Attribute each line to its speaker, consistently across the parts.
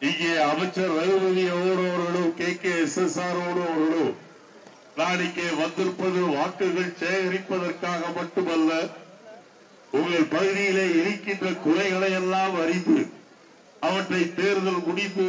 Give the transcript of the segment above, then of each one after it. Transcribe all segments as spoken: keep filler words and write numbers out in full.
Speaker 1: இங்கே அமைச்சர் ரகுபதி அவர்களும் K K S S R அவர்களும் நான் இங்கே வந்திருப்பது வாக்குகள் சேகரிப்பதற்காக மட்டுமல்ல, உங்கள் பகுதியிலே இருக்கின்ற குறைகளை எல்லாம் அறிந்து அவற்றை தேர்தல் முடிந்து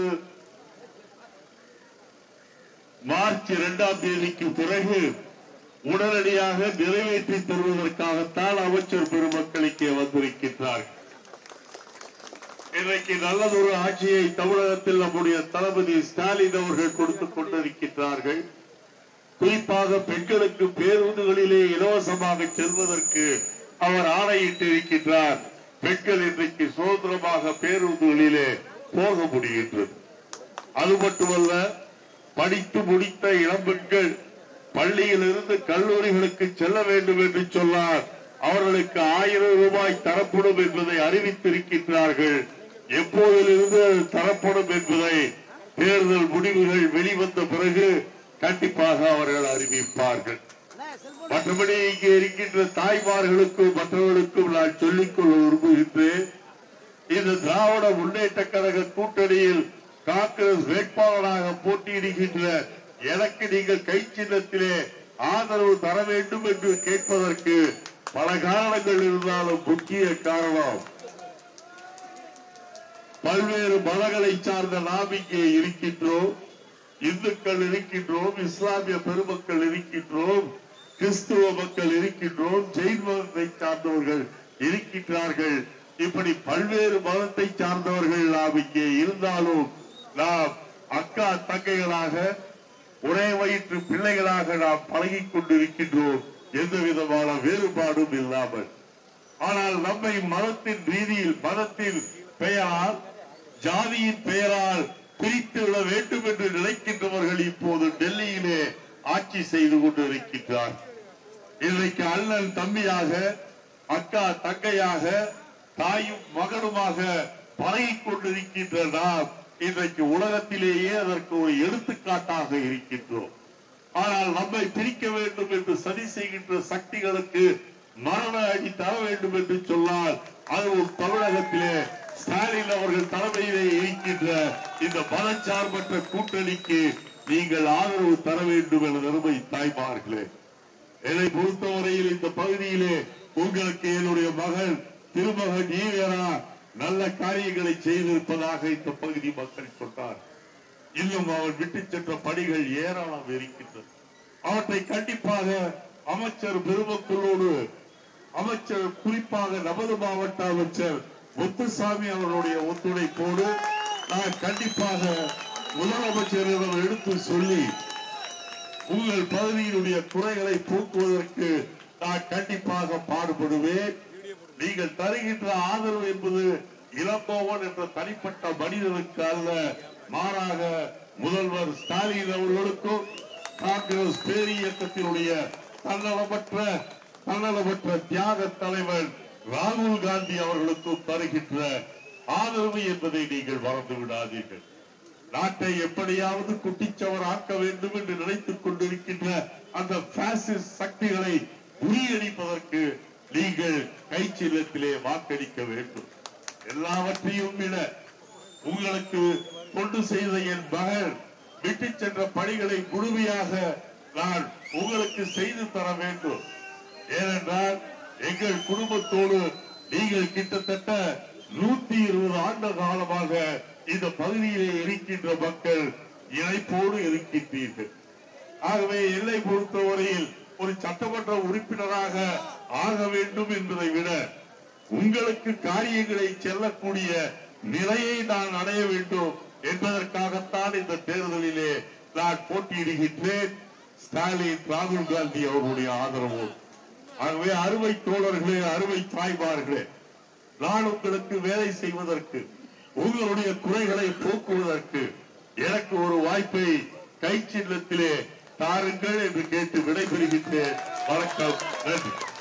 Speaker 1: மார்ச் இரண்டாம் தேதிக்கு பிறகு உடனடியாக நிறைவேற்றி தருவதற்காகத்தான் அமைச்சர் பெருமக்களுக்கே வந்திருக்கின்றார்கள். இன்றைக்கு நல்லதொரு ஆட்சியை தமிழகத்தில் நம்முடைய தளபதி ஸ்டாலின் அவர்கள் கொடுத்துக் கொண்டிருக்கின்றார்கள். குறிப்பாக பெண்களுக்கு பேருந்துகளிலே இலவசமாக செல்வதற்கு அவர் ஆணையிட்டு இருக்கின்றார். பெண்கள் இன்றைக்கு சுதந்திரமாக பேருந்துகளிலே போக முடிகின்றது. அது மட்டுமல்ல, படித்து முடித்த இளம்பெண்கள் பள்ளியிலிருந்து கல்லூரிகளுக்கு செல்ல வேண்டும் என்று சொன்னார். அவர்களுக்கு ஆயிரம் ரூபாய் தரப்படும் என்பதை அறிவித்திருக்கின்றார்கள். எப்போதிலிருந்து தரப்படும் என்பதை தேர்தல் முடிவுகள் வெளிவந்த பிறகு கண்டிப்பாக அவர்கள் அறிவிப்பார்கள். மற்றபடி இங்கே இருக்கின்ற தாய்மார்களுக்கும் மற்றவர்களுக்கும் நான் சொல்லிக்கொள்ள விரும்புகின்றேன். இந்த திராவிட முன்னேற்ற கழக கூட்டணியில் காங்கிரஸ் வேட்பாளராக போட்டியிடுகின்ற எனக்கு நீங்கள் கை சின்னத்திலே ஆதரவு தர வேண்டும் என்று கேட்பதற்கு பல காரணங்கள் இருந்தாலும் முக்கிய காரணம், பல்வேறு மதங்களை சார்ந்த நாம் இங்கே இருக்கின்றோம். இந்துக்கள் இருக்கின்றோம், இஸ்லாமிய பெருமக்கள் இருக்கின்றோம், கிறிஸ்துவ மக்கள் இருக்கின்றோம், ஜெயின் மதத்தை சார்ந்தவர்கள் இருக்கின்றார்கள். இப்படி பல்வேறு மதத்தை சார்ந்தவர்கள் நாம் இங்கே இருந்தாலும் நாம் அக்கா தங்கைகளாக ஒரே வயிற்று பிள்ளைகளாக நாம் பழகிக் கொண்டிருக்கின்றோம், எந்த விதமான வேறுபாடும் இல்லாமல். ஆனால் நம்மை மதத்தின் ரீதியில், மதத்தின் பெயரால், ஜாதியின் பெயரால் பிரித்து விட வேண்டும் என்று நினைக்கின்றவர்கள் இப்போது டெல்லியிலே ஆட்சி செய்து கொண்டிருக்கின்றார். இன்றைக்கு அண்ணன் தம்பியாக, அக்கா தங்கையாக, தாயும் மகனுமாக பழகிக் கொண்டிருக்கின்ற நாம் இன்றைக்கு உலகத்திலேயே அதற்கு ஒரு எடுத்துக்காட்டாக இருக்கின்றோம். ஆனால் நம்மை பிரிக்க வேண்டும் என்று சதி செய்கின்ற சக்திகளுக்கு மரண அடி தர வேண்டும் என்று சொன்னால் அதுவும் தமிழகத்திலே ஸ்டாலின் அவர்கள் தலைமையிலே இருக்கின்ற இந்த மதச்சார்பற்ற கூட்டணிக்கு நீங்கள் ஆதரவு தர வேண்டும் என அருமை தாய்மார்களே. என்னை பொறுத்தவரையில் இந்த பகுதியிலே உங்களுக்கு என்னுடைய மகன் திருமகன் ஈவேரா நல்ல காரியங்களை செய்திருப்பதாக இந்த பகுதி மக்கள் சொன்னார். இன்னும் அவர் விட்டு சென்ற பணிகள் ஏராளம் இருக்கின்றது. அவற்றை கண்டிப்பாக அமைச்சர் பெருமக்களோடு, அமைச்சர் குறிப்பாக நமது மாவட்ட அமைச்சர் முத்துசாமி அவர்களுடைய ஒத்துழைப்போடு நான் கண்டிப்பாக முதலமைச்சரிடம் எடுத்து சொல்லி உங்கள் பகுதியினுடைய குறைகளை போக்குவதற்கு நான் கண்டிப்பாக பாடுபடுவேன். நீங்கள் தருகின்ற ஆதரவு என்பது இளங்கோவன் என்ற தனிப்பட்ட மனிதனுக்கு அல்ல, மாறாக முதல்வர் ஸ்டாலின் அவர்களுக்கும் காங்கிரஸ் பேரியக்கத்தினுடைய தன்னலமற்ற தன்னலமற்ற தியாக தலைவர் ராகுல் காந்தி அவர்களுக்கும் தருகின்ற ஆதரவு என்பதை நீங்கள் மறந்து விடாதீர்கள். நாட்டை எப்படியாவது குட்டிச்சவர் ஆக்க வேண்டும் என்று நினைத்துக் கொண்டிருக்கின்ற அந்த பாசிஸ்ட் சக்திகளை முறியடிப்பதற்கு நீங்கள் கை சின்னத்திலே வாக்களிக்க வேண்டும். எல்லாவற்றையும் விட உங்களுக்கு கொண்டு செய்த என் மகள் விட்டு சென்ற பணிகளை முழுமையாக நான் உங்களுக்கு செய்து தர வேண்டும். ஏனென்றால் எங்கள் குடும்பத்தோடு நீங்கள் கிட்டத்தட்ட நூத்தி இருபது ஆண்டு காலமாக இந்த பகுதியிலே இருக்கின்ற மக்கள் இணைப்போடு இருக்கின்றீர்கள். ஆகவே என்னை பொறுத்தவரையில் ஒரு சட்டமன்ற உறுப்பினராக ஆக வேண்டும் என்பதை விட உங்களுக்கு காரியங்களை செல்லக்கூடிய நிலையை நான் அடைய வேண்டும் என்பதற்காகத்தான் இந்த தேர்தலிலே நான் போட்டியிடுகின்றேன். ஸ்டாலின், ராகுல் காந்தி அவர்களுடைய ஆதரவு. ஆகவே அருமை தோழர்களே, அருமை தாய்மார்களே, நான் உங்களுக்கு வேலை செய்வதற்கு, உங்களுடைய குறைகளை போக்குவதற்கு எனக்கு ஒரு வாய்ப்பை கை சின்னத்திலே தாருங்கள் என்று கேட்டு விடைபெறுகின்றேன். வணக்கம், நன்றி.